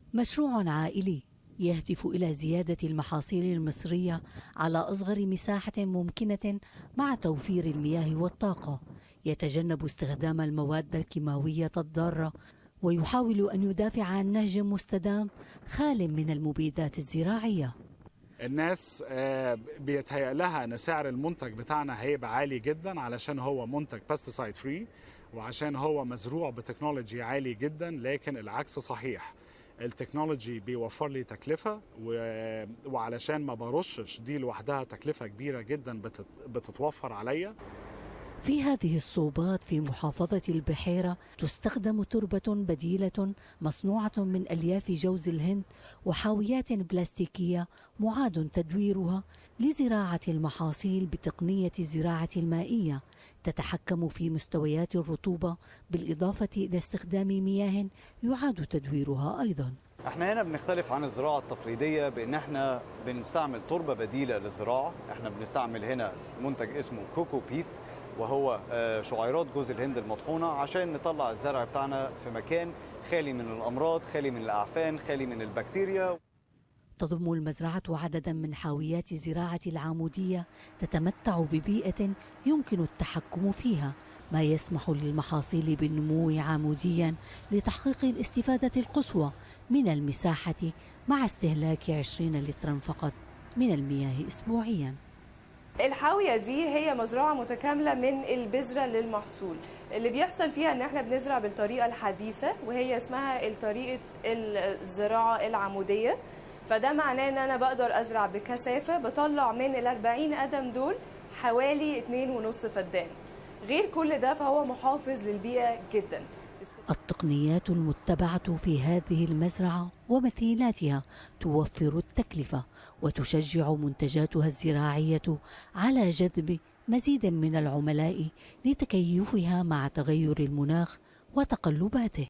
مشروع عائلي يهدف إلى زيادة المحاصيل المصرية على أصغر مساحة ممكنة مع توفير المياه والطاقة. يتجنب استخدام المواد الكيماوية الضارة ويحاول أن يدافع عن نهج مستدام خال من المبيدات الزراعية. الناس بيتهيأ لها ان سعر المنتج بتاعنا هيبقى عالي جدا علشان هو منتج بيستيسايد فري وعشان هو مزروع بتكنولوجي عالي جدا، لكن العكس صحيح. التكنولوجي بيوفر لي تكلفة وعلشان ما برشش دي لوحدها تكلفة كبيرة جدا بتتوفر عليا. في هذه الصوبات في محافظة البحيرة تستخدم تربة بديلة مصنوعة من ألياف جوز الهند وحاويات بلاستيكية معاد تدويرها لزراعة المحاصيل بتقنية الزراعة المائية تتحكم في مستويات الرطوبة، بالإضافة إلى استخدام مياه يعاد تدويرها أيضا. احنا هنا بنختلف عن الزراعة التقليدية بأن احنا بنستعمل تربة بديلة للزراعة. احنا بنستعمل هنا منتج اسمه كوكو بيت، وهو شعيرات جوز الهند المطحونة، عشان نطلع الزرع بتاعنا في مكان خالي من الأمراض، خالي من الأعفان، خالي من البكتيريا. تضم المزرعة عددا من حاويات الزراعة العمودية تتمتع ببيئة يمكن التحكم فيها، ما يسمح للمحاصيل بالنمو عموديا لتحقيق الاستفادة القصوى من المساحة مع استهلاك 20 لترا فقط من المياه أسبوعيا. الحاوية دي هي مزرعة متكاملة من البذرة للمحصول. اللي بيحصل فيها ان احنا بنزرع بالطريقة الحديثة وهي اسمها طريقة الزراعة العمودية. فده معناه ان انا بقدر ازرع بكثافة، بطلع من ال40 قدم دول حوالي 2.5 فدان. غير كل ده فهو محافظ للبيئة جدا. التقنيات المتبعة في هذه المزرعة ومثيلاتها توفر التكلفة وتشجع منتجاتها الزراعية على جذب مزيد من العملاء لتكيفها مع تغير المناخ وتقلباته.